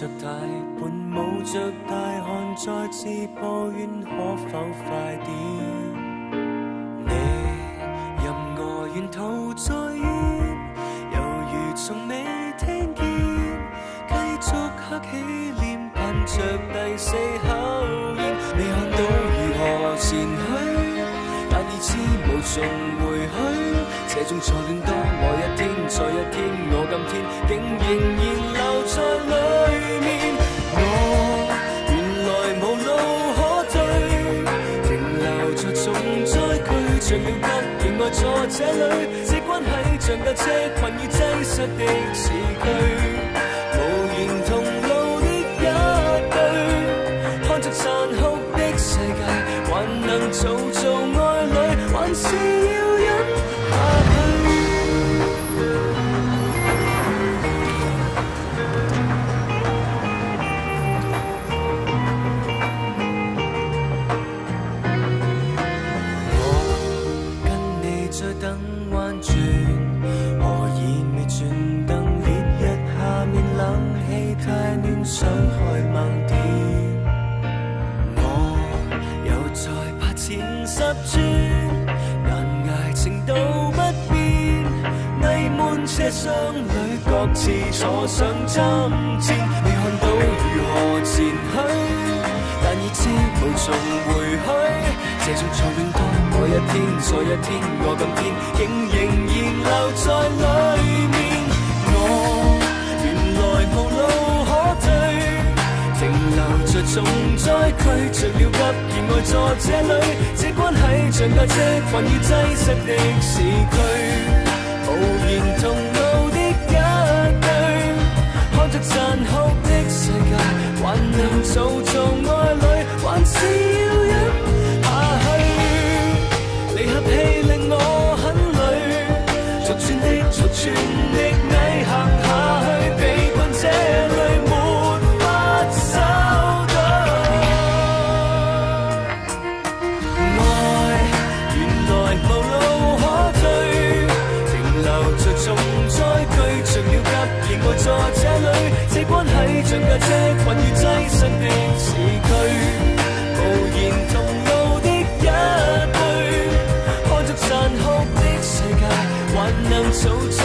着大伴，冒着大汗再次抱怨，可否快點？你任我沿途再遠，猶如從未聽見，繼續黑起臉，盼着第四口煙。未看到如何前去，但已知無從回去。這種錯亂多我一天再一天，我今天竟仍然留在裡面。我原來無路可退，停留在重災區，像了急仍愛坐這裡。這關係像架車困於擠塞的市區，無言同路的一對，看着殘酷的世界，還能做愛侶，還是要忍下去。我跟你在等彎轉，何以未轉燈？烈日下面冷氣太暖，想開猛點。我又在怕前10轉，難捱程度不變，翳悶車廂裏各自坐上針氈。未看到如何前去，但已知無從回去。這種錯亂多我一天再一天，我今天竟仍然留在裡面。我原來無路可退，停留在重災區，着了急而愛坐這裡。這關係像架車困於擠塞的市區，無言同路的一對，看着殘酷的世界，還能做愛侶，還是要忍下去。離合器令我很累，逐寸的矮行下去，被困這裡沒法收隊。愛原來無路可退，停留在重災區，着了急而愛坐這裡。這關係像架車困於擠塞的市區，無言同路的一對，看着殘酷的世界，還能做